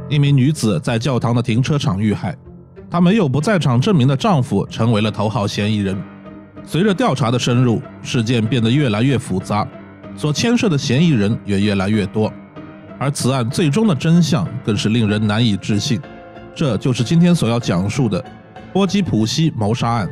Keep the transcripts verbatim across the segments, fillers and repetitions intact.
一名女子在教堂的停车场遇害，她没有不在场证明的丈夫成为了头号嫌疑人。随着调查的深入，事件变得越来越复杂，所牵涉的嫌疑人也越来越多，而此案最终的真相更是令人难以置信。这就是今天所要讲述的波基普西谋杀案。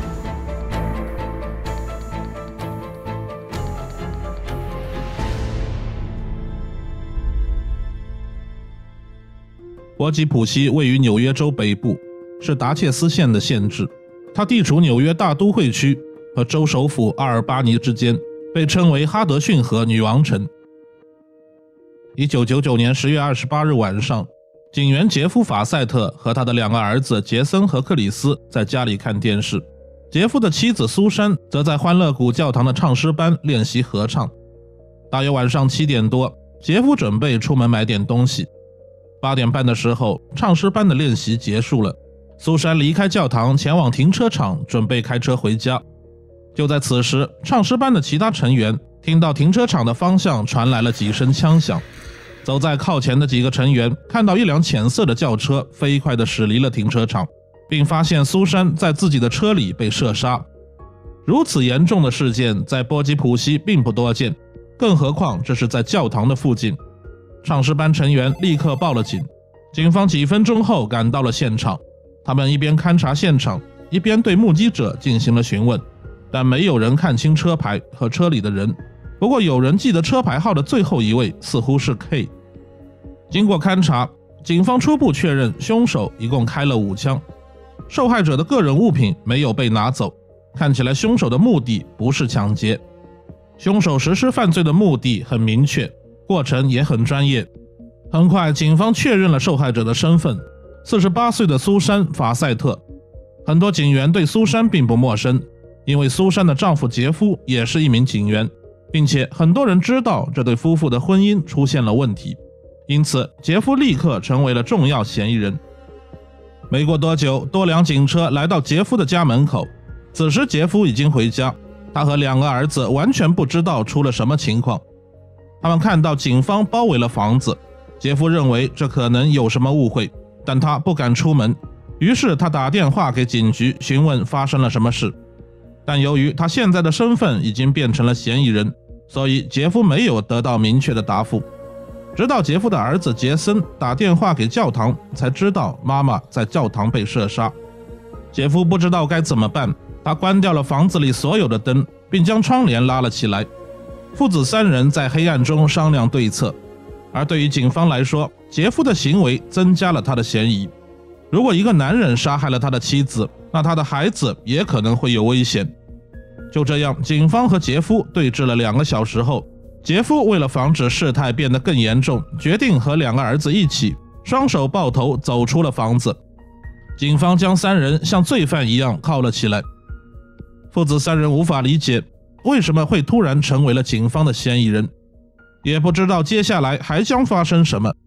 波基普西位于纽约州北部，是达切斯县的县治，它地处纽约大都会区和州首府阿尔巴尼之间，被称为哈德逊河女王城。一九九九年十月二十八日晚上，警员杰夫·法塞特和他的两个儿子杰森和克里斯在家里看电视，杰夫的妻子苏珊则在欢乐谷教堂的唱诗班练习合唱。大约晚上七点多，杰夫准备出门买点东西。八点半的时候，唱诗班的练习结束了，苏珊离开教堂前往停车场，准备开车回家。就在此时，唱诗班的其他成员听到停车场的方向传来了几声枪响。走在靠前的几个成员看到一辆浅色的轿车飞快地驶离了停车场，并发现苏珊在自己的车里被射杀。如此严重的事件在波基普西并不多见，更何况这是在教堂的附近。唱诗班成员立刻报了警，警方几分钟后赶到了现场，他们一边勘察现场，一边对目击者进行了询问，但没有人看清车牌和车里的人。不过有人记得车牌号的最后一位似乎是 K。 经过勘查，警方初步确认凶手一共开了五枪，受害者的个人物品没有被拿走，看起来凶手的目的不是抢劫。凶手实施犯罪的目的很明确，过程也很专业。很快警方确认了受害者的身份，四十八岁的苏珊·法塞特。很多警员对苏珊并不陌生，因为苏珊的丈夫杰夫也是一名警员，并且很多人知道这对夫妇的婚姻出现了问题，因此杰夫立刻成为了重要嫌疑人。没过多久，多辆警车来到杰夫的家门口，此时杰夫已经回家，他和两个儿子完全不知道出了什么情况。他们看到警方包围了房子，杰夫认为这可能有什么误会，但他不敢出门，于是他打电话给警局询问发生了什么事。但由于他现在的身份已经变成了嫌疑人，所以杰夫没有得到明确的答复。直到杰夫的儿子杰森打电话给教堂，才知道妈妈在教堂被射杀。杰夫不知道该怎么办，他关掉了房子里所有的灯，并将窗帘拉了起来。父子三人在黑暗中商量对策，而对于警方来说，杰夫的行为增加了他的嫌疑。如果一个男人杀害了他的妻子，那他的孩子也可能会有危险。就这样，警方和杰夫对峙了两个小时后，杰夫为了防止事态变得更严重，决定和两个儿子一起双手抱头走出了房子。警方将三人像罪犯一样铐了起来。父子三人无法理解为什么会突然成为了警方的嫌疑人，也不知道接下来还将发生什么。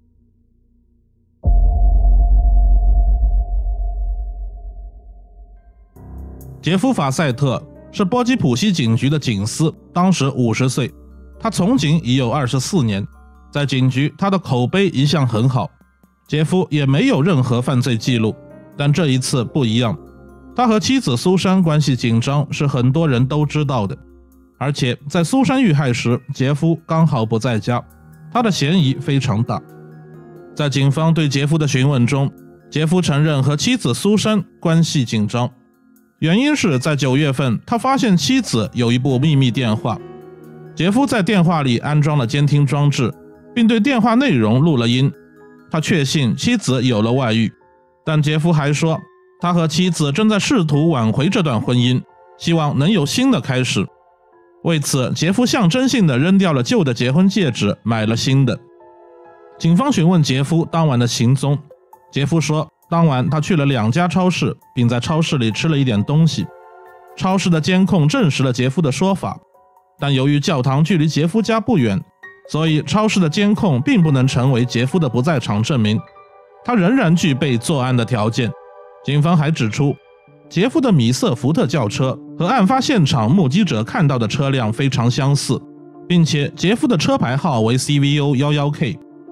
杰夫·法塞特是波基普西警局的警司，当时五十岁，他从警已有二十四年，在警局他的口碑一向很好。杰夫也没有任何犯罪记录，但这一次不一样，他和妻子苏珊关系紧张是很多人都知道的，而且在苏珊遇害时，杰夫刚好不在家，他的嫌疑非常大。在警方对杰夫的询问中，杰夫承认和妻子苏珊关系紧张，原因是在九月份，他发现妻子有一部秘密电话。杰夫在电话里安装了监听装置，并对电话内容录了音。他确信妻子有了外遇，但杰夫还说，他和妻子正在试图挽回这段婚姻，希望能有新的开始。为此，杰夫象征性地扔掉了旧的结婚戒指，买了新的。警方询问杰夫当晚的行踪，杰夫说，当晚他去了两家超市，并在超市里吃了一点东西。超市的监控证实了杰夫的说法，但由于教堂距离杰夫家不远，所以超市的监控并不能成为杰夫的不在场证明，他仍然具备作案的条件。警方还指出，杰夫的米色福特轿车和案发现场目击者看到的车辆非常相似，并且杰夫的车牌号为 C V O 一一 K，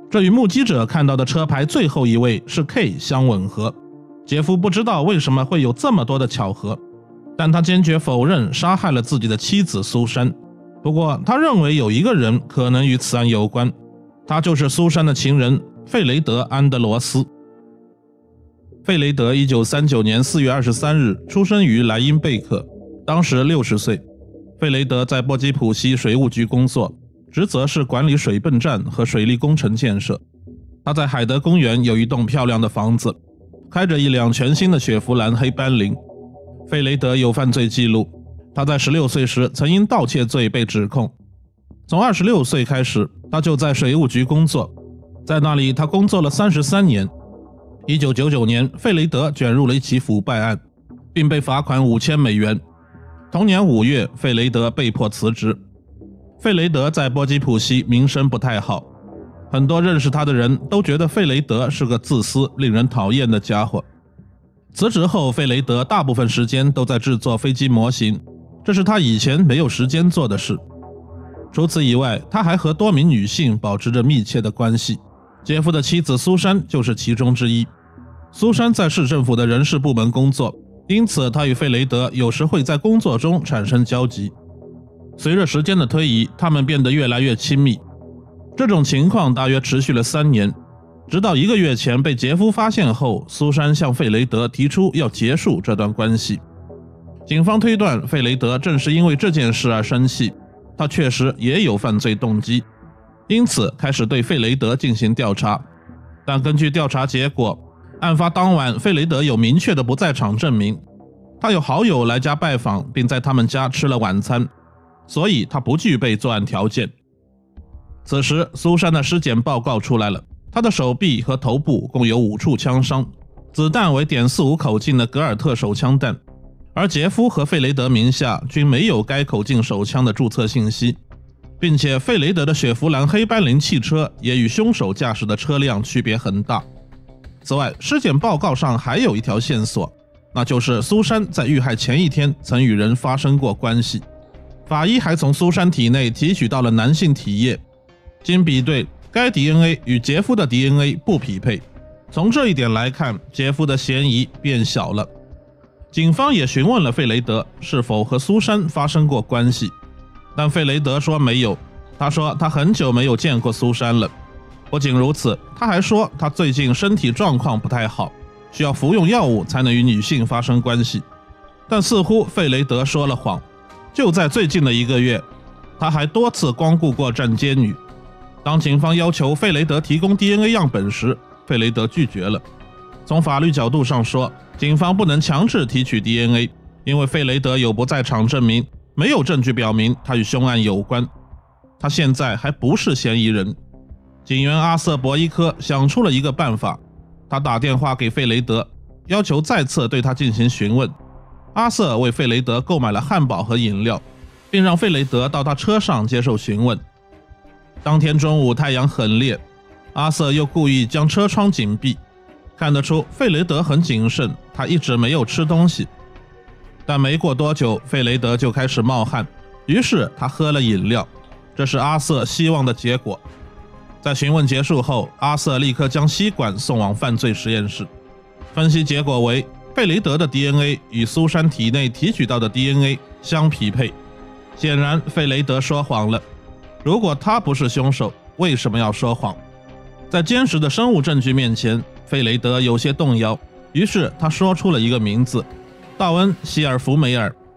这与目击者看到的车牌最后一位是 K 相吻合。杰夫不知道为什么会有这么多的巧合，但他坚决否认杀害了自己的妻子苏珊。不过他认为有一个人可能与此案有关，他就是苏珊的情人费雷德·安德罗斯。费雷德一九三九年四月二十三日出生于莱茵贝克，当时六十岁。费雷德在波基普西水务局工作，职责是管理水泵站和水利工程建设。他在海德公园有一栋漂亮的房子，开着一辆全新的雪佛兰黑斑羚。费雷德有犯罪记录，他在十六岁时曾因盗窃罪被指控。从二十六岁开始，他就在水务局工作，在那里他工作了三十三年。一九九九年，费雷德卷入了一起腐败案，并被罚款五千美元。同年五月，费雷德被迫辞职。费雷德在波基普西名声不太好，很多认识他的人都觉得费雷德是个自私、令人讨厌的家伙。辞职后，费雷德大部分时间都在制作飞机模型，这是他以前没有时间做的事。除此以外，他还和多名女性保持着密切的关系，杰夫的妻子苏珊就是其中之一。苏珊在市政府的人事部门工作，因此他与费雷德有时会在工作中产生交集。随着时间的推移，他们变得越来越亲密。这种情况大约持续了三年，直到一个月前被杰夫发现后，苏珊向费雷德提出要结束这段关系。警方推断费雷德正是因为这件事而生气，他确实也有犯罪动机，因此开始对费雷德进行调查。但根据调查结果，案发当晚费雷德有明确的不在场证明，他有好友来家拜访，并在他们家吃了晚餐，所以他不具备作案条件。此时苏珊的尸检报告出来了，她的手臂和头部共有五处枪伤，子弹为点四五口径的格尔特手枪弹，而杰夫和费雷德名下均没有该口径手枪的注册信息，并且费雷德的雪佛兰黑斑羚汽车也与凶手驾驶的车辆区别很大。此外，尸检报告上还有一条线索，那就是苏珊在遇害前一天曾与人发生过关系。法医还从苏珊体内提取到了男性体液，经比对，该 D N A 与杰夫的 D N A 不匹配。从这一点来看，杰夫的嫌疑变小了。警方也询问了费雷德是否和苏珊发生过关系，但费雷德说没有，他说他很久没有见过苏珊了。不仅如此，他还说他最近身体状况不太好，需要服用药物才能与女性发生关系。但似乎费雷德说了谎，就在最近的一个月，他还多次光顾过站街女。当警方要求费雷德提供 D N A 样本时，费雷德拒绝了。从法律角度上说，警方不能强制提取 D N A， 因为费雷德有不在场证明，没有证据表明他与凶案有关。他现在还不是嫌疑人。警员阿瑟·伯伊科想出了一个办法，他打电话给费雷德，要求再次对他进行询问。阿瑟为费雷德购买了汉堡和饮料，并让费雷德到他车上接受询问。当天中午太阳很烈，阿瑟又故意将车窗紧闭，看得出费雷德很谨慎，他一直没有吃东西。但没过多久，费雷德就开始冒汗，于是他喝了饮料，这是阿瑟希望的结果。在询问结束后，阿瑟立刻将吸管送往犯罪实验室，分析结果为费雷德的 D N A 与苏珊体内提取到的 D N A 相匹配。显然费雷德说谎了，如果他不是凶手，为什么要说谎？在坚实的生物证据面前，费雷德有些动摇，于是他说出了一个名字：道恩·希尔弗梅尔。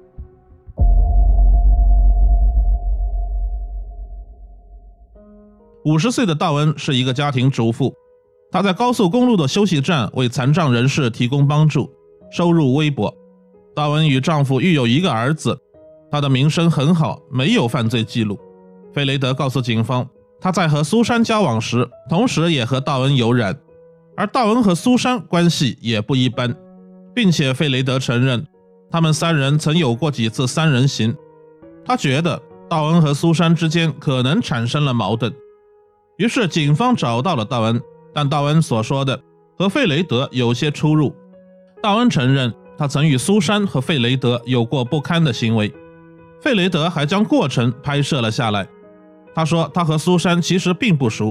五十岁的道恩是一个家庭主妇，她在高速公路的休息站为残障人士提供帮助，收入微薄。道恩与丈夫育有一个儿子，她的名声很好，没有犯罪记录。费雷德告诉警方，他在和苏珊交往时，同时也和道恩有染，而道恩和苏珊关系也不一般，并且费雷德承认，他们三人曾有过几次三人行。他觉得道恩和苏珊之间可能产生了矛盾。于是警方找到了道恩，但道恩所说的和费雷德有些出入。道恩承认他曾与苏珊和费雷德有过不堪的行为，费雷德还将过程拍摄了下来。他说他和苏珊其实并不熟，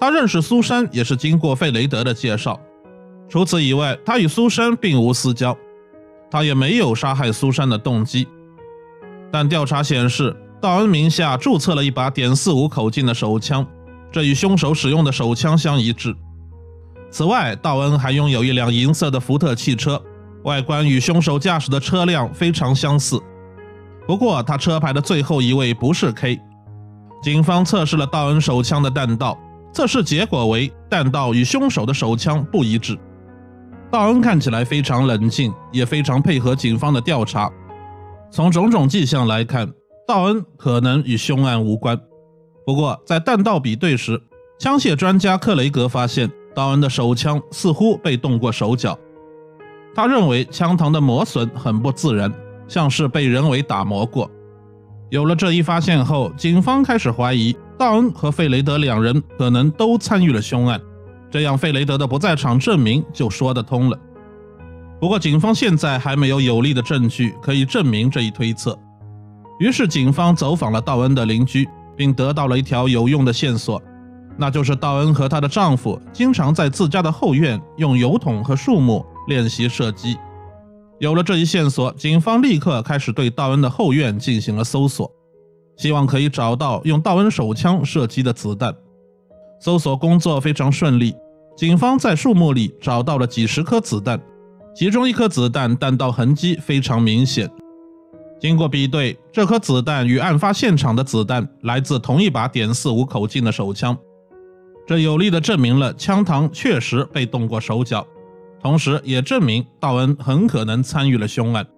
他认识苏珊也是经过费雷德的介绍。除此以外，他与苏珊并无私交，他也没有杀害苏珊的动机。但调查显示，道恩名下注册了一把点四五口径的手枪，这与凶手使用的手枪相一致。此外，道恩还拥有一辆银色的福特汽车，外观与凶手驾驶的车辆非常相似。不过他车牌的最后一位不是 K。 警方测试了道恩手枪的弹道，测试结果为弹道与凶手的手枪不一致。道恩看起来非常冷静，也非常配合警方的调查。从种种迹象来看，道恩可能与凶案无关。不过在弹道比对时，枪械专家克雷格发现道恩的手枪似乎被动过手脚。他认为枪膛的磨损很不自然，像是被人为打磨过。有了这一发现后，警方开始怀疑道恩和费雷德两人可能都参与了凶案，这样费雷德的不在场证明就说得通了。不过警方现在还没有有力的证据可以证明这一推测，于是警方走访了道恩的邻居，并得到了一条有用的线索，那就是道恩和她的丈夫经常在自家的后院用油桶和树木练习射击。有了这一线索，警方立刻开始对道恩的后院进行了搜索，希望可以找到用道恩手枪射击的子弹。搜索工作非常顺利，警方在树木里找到了几十颗子弹，其中一颗子弹弹道痕迹非常明显。经过比对，这颗子弹与案发现场的子弹来自同一把点四五口径的手枪，这有力地证明了枪膛确实被动过手脚，同时也证明道恩很可能参与了凶案。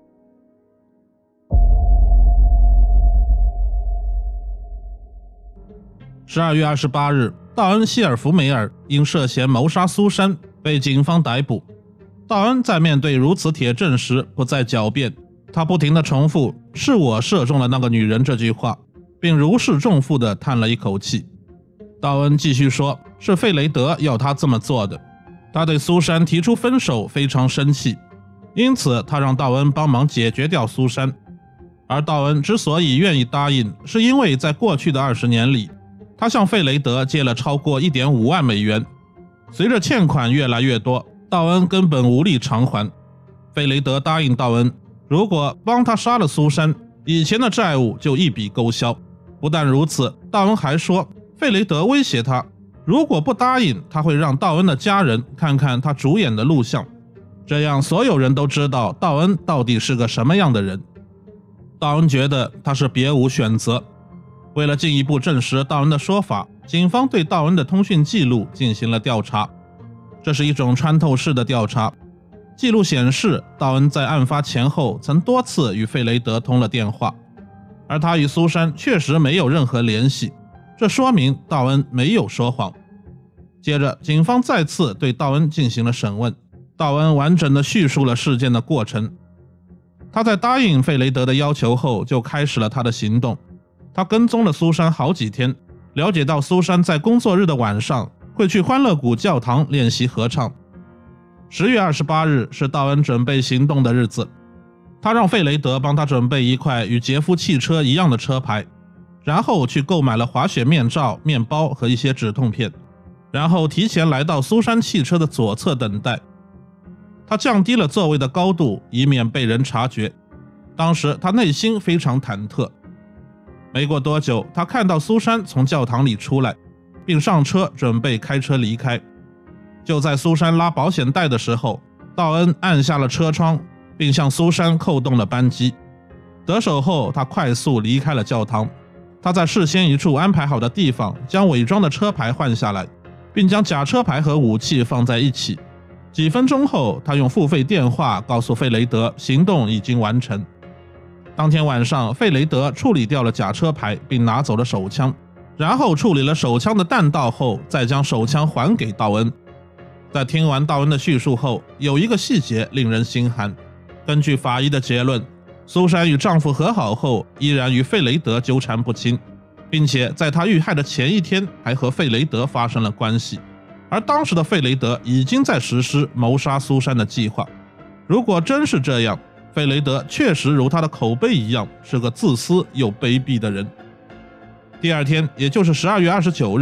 十二月二十八日，道恩·希尔弗梅尔因涉嫌谋杀苏珊被警方逮捕。道恩在面对如此铁证时不再狡辩，他不停地重复“是我射中了那个女人”这句话，并如释重负地叹了一口气。道恩继续说，是费雷德要他这么做的，他对苏珊提出分手非常生气，因此他让道恩帮忙解决掉苏珊。而道恩之所以愿意答应，是因为在过去的二十年里，他向费雷德借了超过 一点五万美元，随着欠款越来越多，道恩根本无力偿还。费雷德答应道恩，如果帮他杀了苏珊，以前的债务就一笔勾销。不但如此，道恩还说费雷德威胁他，如果不答应，他会让道恩的家人看看他主演的录像，这样所有人都知道道恩到底是个什么样的人。道恩觉得他是别无选择。为了进一步证实道恩的说法，警方对道恩的通讯记录进行了调查。这是一种穿透式的调查。记录显示，道恩在案发前后曾多次与费雷德通了电话，而他与苏珊确实没有任何联系，这说明道恩没有说谎。接着，警方再次对道恩进行了审问，道恩完整地叙述了事件的过程。他在答应费雷德的要求后，就开始了他的行动。他跟踪了苏珊好几天，了解到苏珊在工作日的晚上会去欢乐谷教堂练习合唱。十月二十八日是道恩准备行动的日子，他让费雷德帮他准备一块与杰夫汽车一样的车牌，然后去购买了滑雪面罩、面包和一些止痛片，然后提前来到苏珊汽车的左侧等待。他降低了座位的高度，以免被人察觉。当时他内心非常忐忑。没过多久，他看到苏珊从教堂里出来，并上车准备开车离开。就在苏珊拉保险带的时候，道恩按下了车窗，并向苏珊扣动了扳机。得手后，他快速离开了教堂。他在事先一处安排好的地方将伪装的车牌换下来，并将假车牌和武器放在一起。几分钟后，他用付费电话告诉费雷德行动已经完成。当天晚上，费雷德处理掉了假车牌，并拿走了手枪，然后处理了手枪的弹道后，再将手枪还给道恩。在听完道恩的叙述后，有一个细节令人心寒。根据法医的结论，苏珊与丈夫和好后，依然与费雷德纠缠不清，并且在她遇害的前一天还和费雷德发生了关系。而当时的费雷德已经在实施谋杀苏珊的计划。如果真是这样，费雷德确实如他的口碑一样，是个自私又卑鄙的人。第二天，也就是十二月二十九日，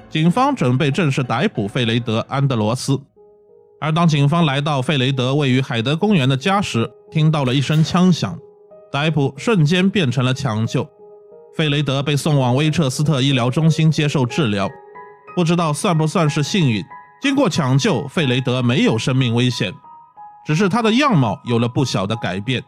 警方准备正式逮捕费雷德·安德罗斯。而当警方来到费雷德位于海德公园的家时，听到了一声枪响，逮捕瞬间变成了抢救。费雷德被送往威彻斯特医疗中心接受治疗，不知道算不算是幸运，经过抢救，费雷德没有生命危险，只是他的样貌有了不小的改变。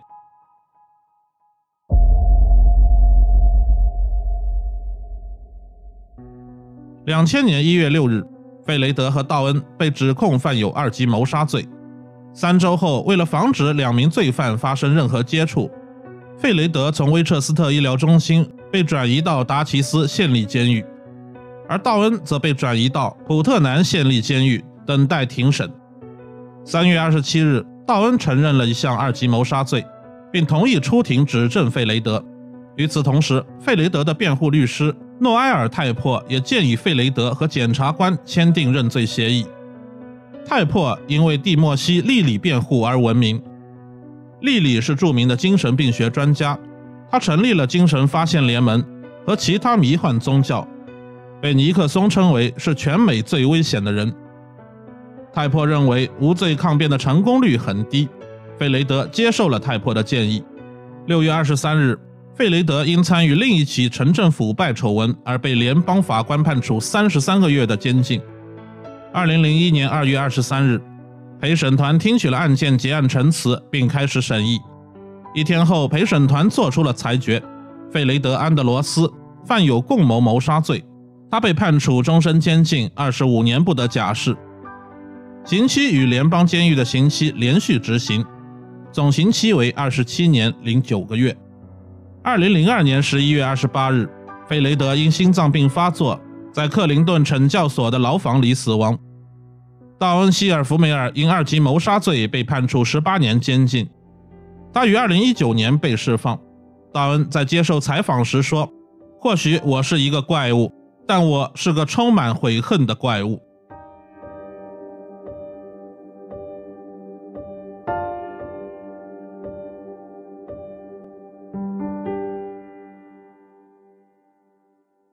两千年一月六日，费雷德和道恩被指控犯有二级谋杀罪。三周后，为了防止两名罪犯发生任何接触，费雷德从威彻斯特医疗中心被转移到达奇斯县立监狱，而道恩则被转移到普特南县立监狱等待庭审。三月二十七日，道恩承认了一项二级谋杀罪，并同意出庭指证费雷德。与此同时，费雷德的辩护律师诺埃尔·泰珀也建议费雷德和检察官签订认罪协议。泰珀因为蒂莫西·利里辩护而闻名。利里是著名的精神病学专家，他成立了精神发现联盟和其他迷幻宗教，被尼克松称为是全美最危险的人。泰珀认为无罪抗辩的成功率很低，费雷德接受了泰珀的建议。六月二十三日，费雷德因参与另一起城镇腐败丑闻而被联邦法官判处三十三个月的监禁。二零零一年二月二十三日，陪审团听取了案件结案陈词并开始审议。一天后，陪审团做出了裁决，费雷德·安德罗斯犯有共谋谋杀罪，他被判处终身监禁，二十五年不得假释。刑期与联邦监狱的刑期连续执行，总刑期为二十七年零九个月。二零零二年十一月二十八日，费雷德因心脏病发作，在克林顿惩教所的牢房里死亡。道恩·希尔弗梅尔因二级谋杀罪被判处十八年监禁，他于二零一九年被释放。道恩在接受采访时说：“或许我是一个怪物，但我是个充满悔恨的怪物。”